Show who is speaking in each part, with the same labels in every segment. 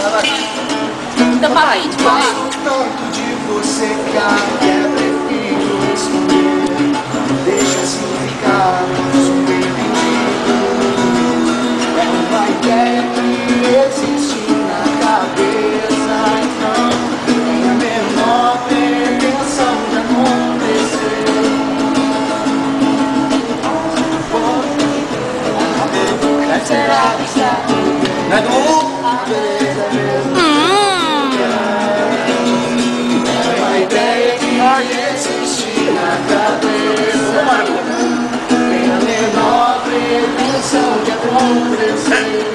Speaker 1: Tampa aí, tipo,
Speaker 2: Tanto de você que a prefiro esconder. Deixa assim ficar subentendido. É uma ideia que existe na cabeça. Então tem a menor pretensão de acontecer. Será que está? Não é do mundo? Beleza mesmo. Existe na cabeça, tem a menor pretensão de acontecer.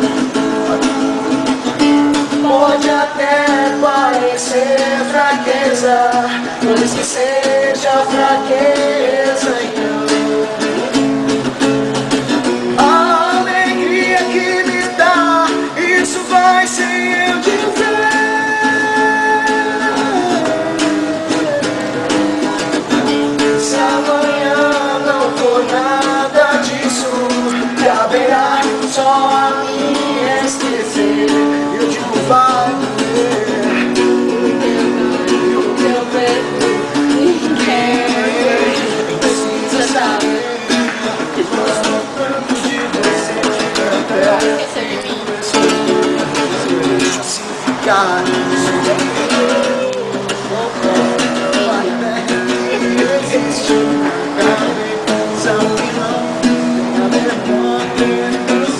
Speaker 2: Pode até parecer fraqueza, mas que seja fraqueza então. A alegria que me dá, isso vai sem eu dizer. Só a mim esquecer, eu digo vai doer. Eu perco, ninguém precisa saber. Gosto tanto de você,
Speaker 1: esquecer de mim.
Speaker 2: deixa assim ficar. Existe na cabeça que não tem a menor.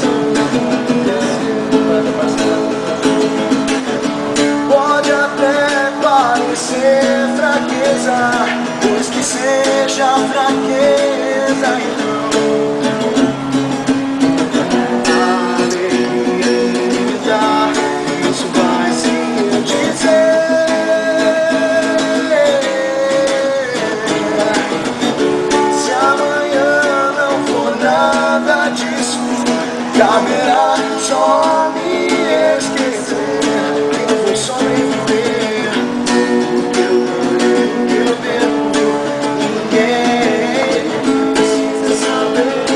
Speaker 2: Pode até parecer fraqueza, pois que seja fraqueza então. Alegria, isso vai sem eu dizer. Se amanhã não for nada disso, caberá só me esquecer. Eu vou sobreviver. Eu devo, ninguém precisa saber.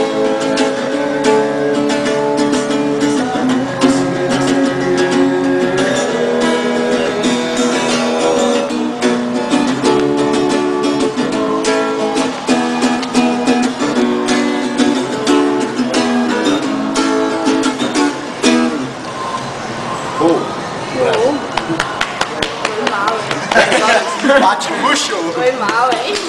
Speaker 1: Foi mal, hein?
Speaker 2: Bate no show.
Speaker 1: Foi mal, hein?